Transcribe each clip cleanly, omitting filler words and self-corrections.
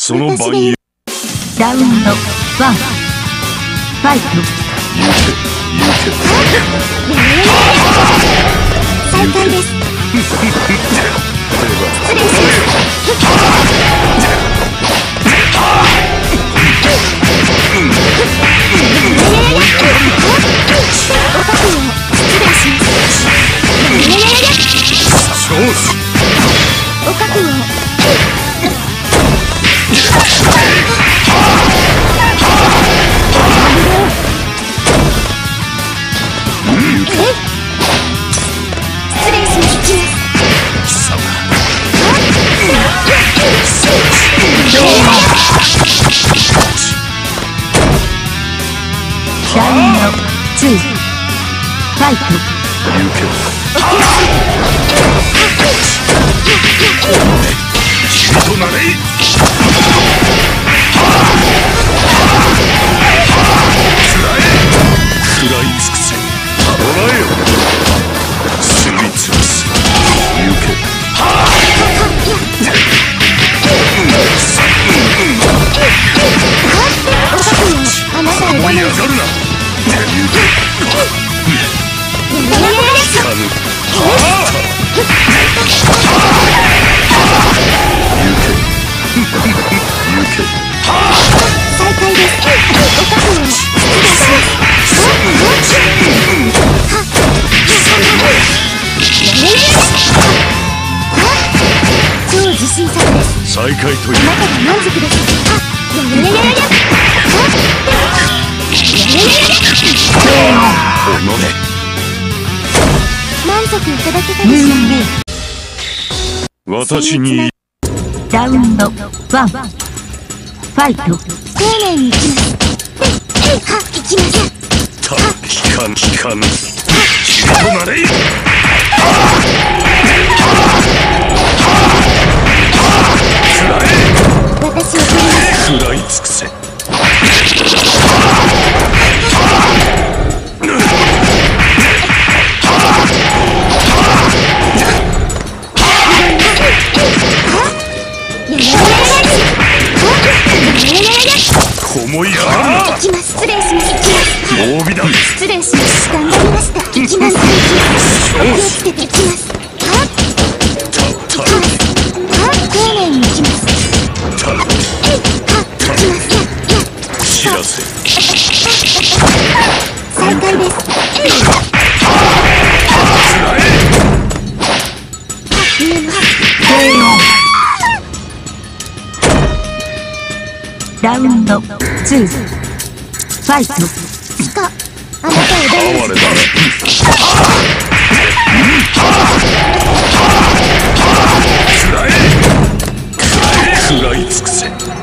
その番よ。 ラウンド1、ファイト。 行け行け。 再開です。失礼します。お覚悟を失礼します。お覚悟を。失礼します。貴様。 ラウンド2、ファイト。 行け。君となれ。食らい尽くせ。捕らえよ。すりつぶす。行け。 あなたを思い上がるな。 再開です。お覚悟を失礼します。超自信作です。 再開という。 あなたが満足です。満足いただけたでしょうね。 私に。 ラウンド1、ファイト。 丁寧にいきます。いきません。 聞かぬ。君となれ。 私を取ります。 食らい尽くせ。思い上がるな。 行きます。失礼します。 褒美だ。 失礼します。頑張りました。行きます。気をつけて行きます。丁寧に行きます。 知らせ。 再開です。 ラウンド2、ファイト。 スカ、あなたをダメージ。 食らい尽くせ。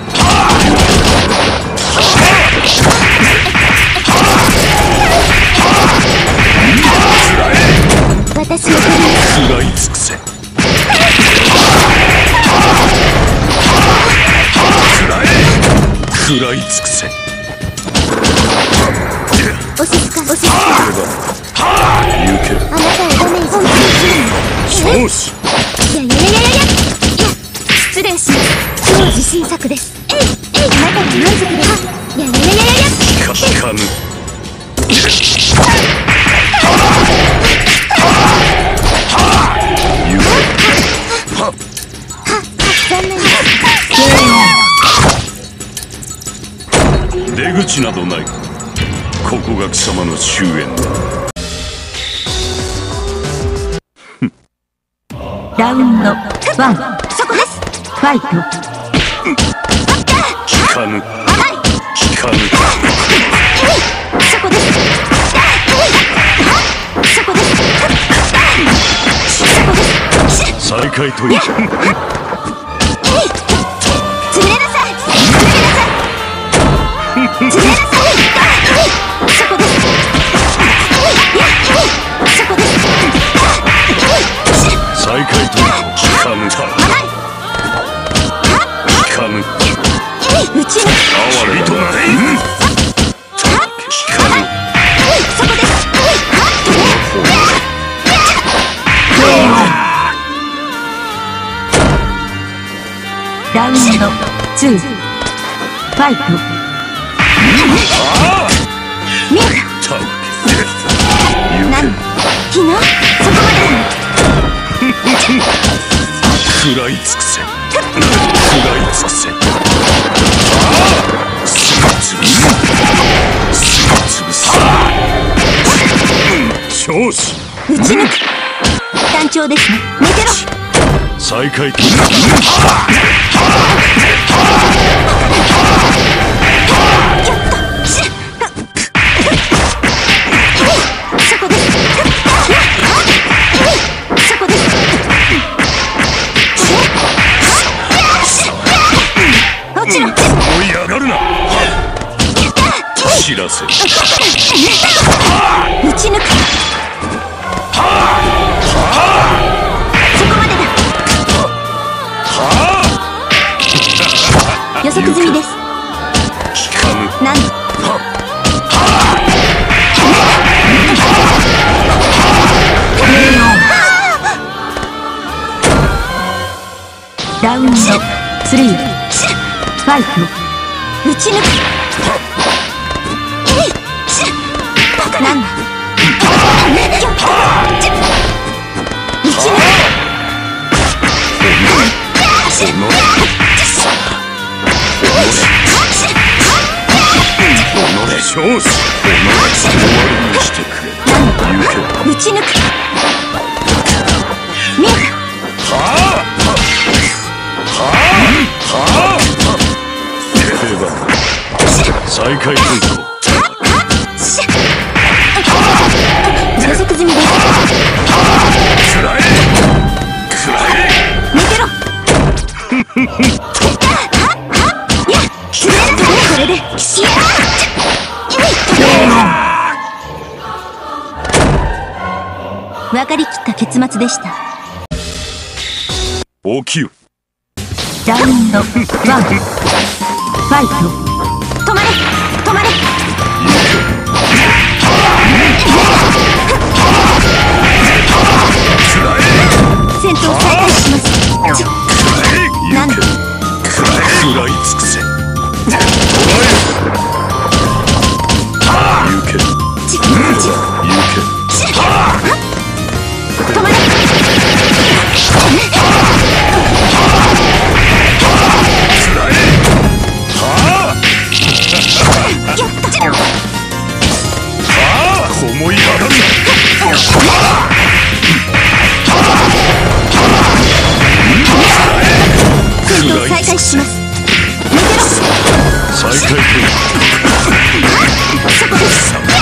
私を取ります。 食らい尽くせ。食らい尽くせ。 お静か。 行け。 あなたをダメージ。 よし。 いや失礼します。超自信作です。あなたに満足です。 聞かぬ。 残念です。 出口などない。ここが貴様の終焉だ。 ラウンド1、 そこです。 ファイト。 聞かぬ。 そこです。そこです。 再開という。 潰れなさい。そこです。 再開という。聞かぬ。 うちへ。 哀れとなれ。聞かぬ。 そこです。 ラウンド2、 ファイト。 見えた。何？ひな？そこまで。 食らい尽くせ。食らい尽くせ。すぐ潰す。すぐ潰す。少子。 撃ち抜く。単調ですね。寝てろ。 再開。知らせ。打ち抜く。そこまでだ。予測済みです。何？ ラウンド3、ファイト。 打ち抜く。なんだ。打ち抜く。 少子。 打ち抜く。見えた。 再開変更。 予測済みです。 くらえ。 寝てろ。いや、これで。分かりきった結末でした。 起きよ。 ラウンド1、ファイト。 止まれ。止まれ。戦闘再開します。なんだ。 食らい尽くせ。行け。 止まれ。 思い上がるな。 戦闘再開します。寝てろ。 再開。 そこです。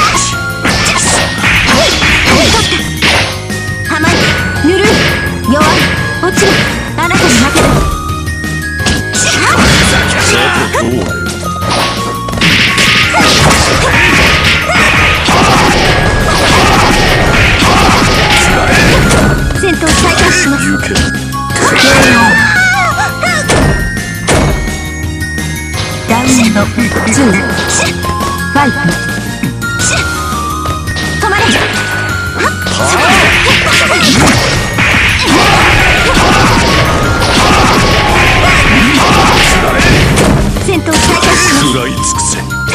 甘い、ぬるい、弱い、落ちろ。あなたに負ける。戦闘再開します。 ラウンド2、ファイト。 止まれ。戦闘再開します。 食らい尽くせ。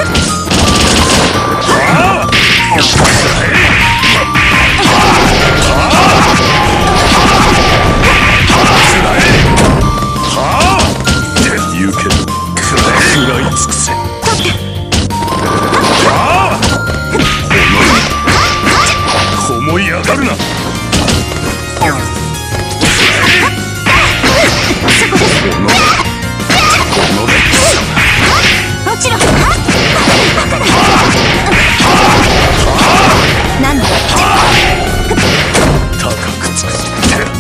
思い上がるな。 落ちろ。なんだ。 高くつくせ。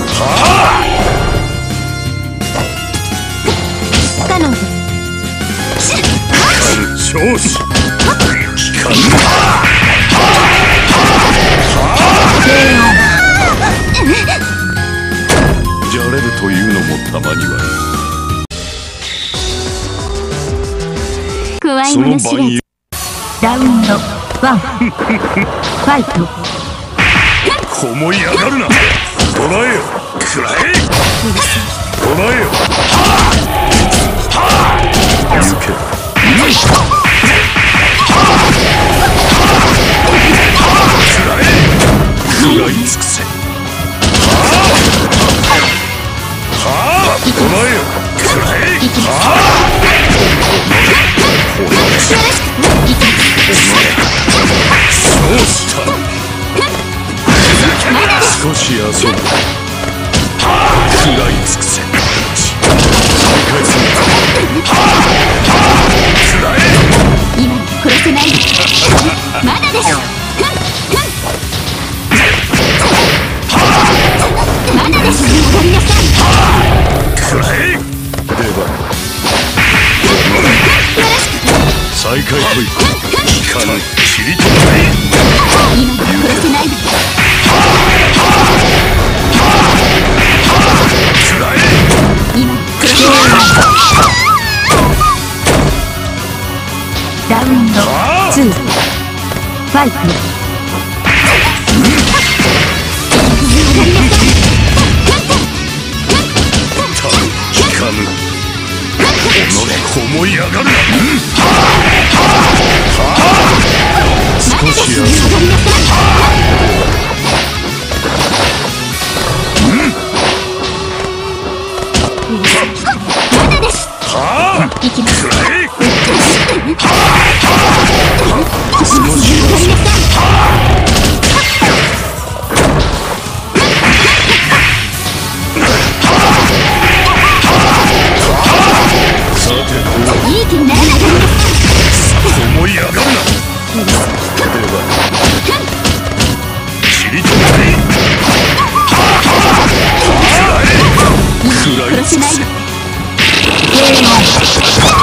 不可能です。 少子。じゃれるというのもたまには。 怖いもの知らず。 ラウンド1、ファイト。 思い上がるな。捕らえよ。くらえ。捕らえよ。行け。 食らい尽くせ。お前よ、食らえ。そうした。少し遊ぶ。食らい尽くせ。再開する。食らえ。 今に殺せない。まだです。まだです。戻りなさい。 食らえ。出番。再開来い。聞かぬ。切り取られ。 今に殺せない。 食らえ。 今に殺せない。 ラウンド2ファイト。 聞かぬ。思い上がるな。少し遊ぶ。 まだです。行きます。 少し遊ぶ。 いい気にならない。 思い上がるな。では切り取れ。食らい尽くせ。